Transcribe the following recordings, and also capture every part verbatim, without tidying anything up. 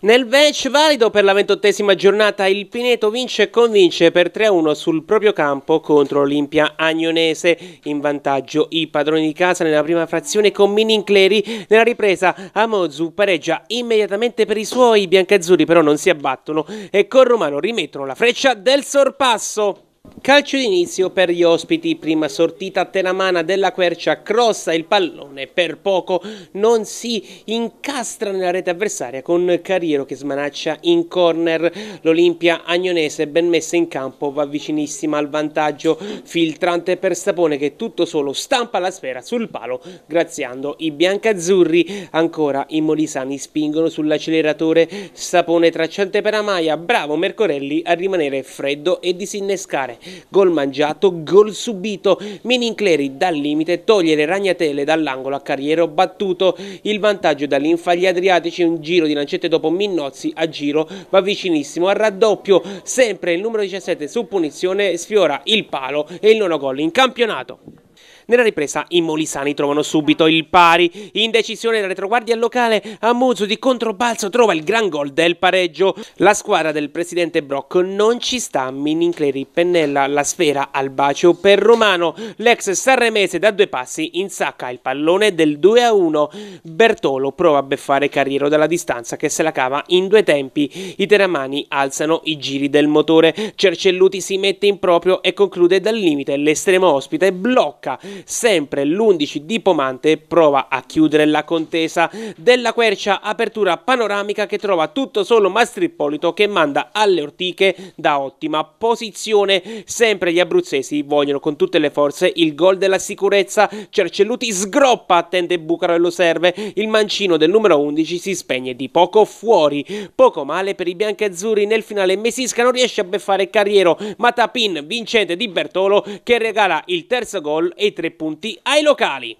Nel match valido per la ventottesima giornata il Pineto vince e convince per tre a uno sul proprio campo contro l'Olimpia Agnonese. In vantaggio i padroni di casa nella prima frazione con Minincleri. Nella ripresa Amozu pareggia immediatamente per i suoi. I biancazzurri però non si abbattono e con Romano rimettono la freccia del sorpasso. Calcio d'inizio per gli ospiti, prima sortita tenamana della Quercia, crossa il pallone, per poco non si incastra nella rete avversaria con Carriero che smanaccia in corner. L'Olimpia Agnonese ben messa in campo va vicinissima al vantaggio, filtrante per Sapone che tutto solo stampa la sfera sul palo graziando i biancazzurri. Ancora i molisani spingono sull'acceleratore, Sapone tracciante per Amaia, bravo Mercorelli a rimanere freddo e disinnescare. Gol mangiato, gol subito, Minincleri dal limite toglie le ragnatele dall'angolo a Carriero battuto, il vantaggio dall'Infagli Adriatici, un giro di lancette dopo Minnozzi a giro va vicinissimo al raddoppio, sempre il numero diciassette su punizione sfiora il palo e il nono gol in campionato. Nella ripresa i molisani trovano subito il pari, in decisione della retroguardia locale Amozu di controbalzo trova il gran gol del pareggio. La squadra del presidente Brock non ci sta, Minincleri pennella la sfera al bacio per Romano, l'ex sanremese da due passi insacca il pallone del due a uno, Bertolo prova a beffare Carriero dalla distanza che se la cava in due tempi, i teramani alzano i giri del motore, Cercelluti si mette in proprio e conclude dal limite, l'estremo ospite blocca. Sempre l'undici di Pomante prova a chiudere la contesa della Quercia, apertura panoramica che trova tutto solo Mastrippolito che manda alle ortiche da ottima posizione. Sempre gli abruzzesi vogliono con tutte le forze il gol della sicurezza, Cercelluti sgroppa, attende Bucaro e lo serve, il mancino del numero undici si spegne di poco fuori. Poco male per i biancazzurri, nel finale Mesisca non riesce a beffare Carriero, ma Tapin vincente di Bertolo che regala il terzo gol e i tre punti ai locali.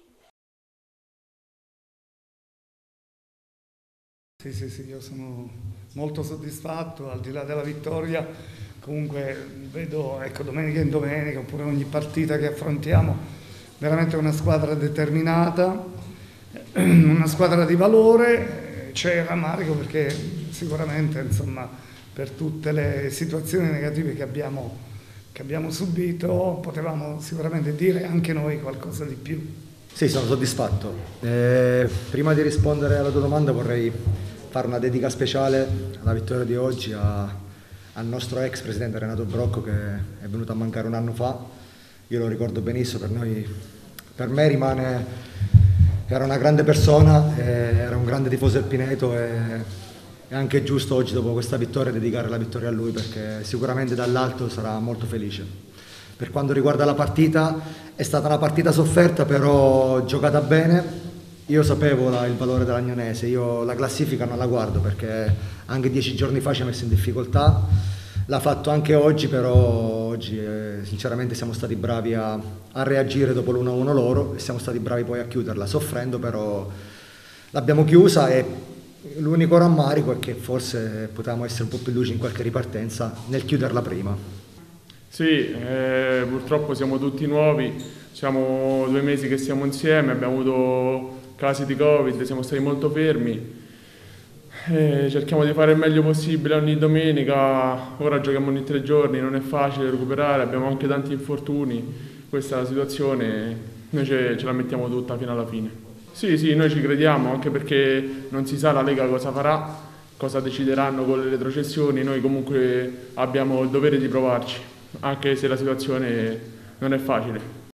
Sì, sì, sì, io sono molto soddisfatto, al di là della vittoria, comunque vedo, ecco, domenica in domenica, oppure ogni partita che affrontiamo, veramente una squadra determinata, una squadra di valore, c'è rammarico perché sicuramente, insomma, per tutte le situazioni negative che abbiamo che abbiamo subito, potevamo sicuramente dire anche noi qualcosa di più. Sì, sono soddisfatto. Eh, prima di rispondere alla tua domanda vorrei fare una dedica speciale alla vittoria di oggi a, al nostro ex presidente Renato Brocco che è venuto a mancare un anno fa. Io lo ricordo benissimo, per noi, per me rimane, era una grande persona, eh, era un grande tifoso del Pineto e è anche giusto oggi dopo questa vittoria dedicare la vittoria a lui perché sicuramente dall'alto sarà molto felice. Per quanto riguarda la partita, è stata una partita sofferta però giocata bene. Io sapevo la, il valore dell'Agnonese, io la classifica non la guardo perché anche dieci giorni fa ci ha messo in difficoltà, l'ha fatto anche oggi, però oggi eh, sinceramente siamo stati bravi a, a reagire dopo l'uno a uno loro e siamo stati bravi poi a chiuderla, soffrendo però l'abbiamo chiusa e l'unico rammarico è che forse potevamo essere un po' più luci in qualche ripartenza nel chiuderla prima. Sì, eh, purtroppo siamo tutti nuovi, siamo due mesi che siamo insieme, abbiamo avuto casi di Covid, siamo stati molto fermi, eh, cerchiamo di fare il meglio possibile ogni domenica, ora giochiamo ogni tre giorni, non è facile recuperare, abbiamo anche tanti infortuni, questa è la situazione, noi ce, ce la mettiamo tutta fino alla fine. Sì, sì, noi ci crediamo, anche perché non si sa la Lega cosa farà, cosa decideranno con le retrocessioni, noi comunque abbiamo il dovere di provarci, anche se la situazione non è facile.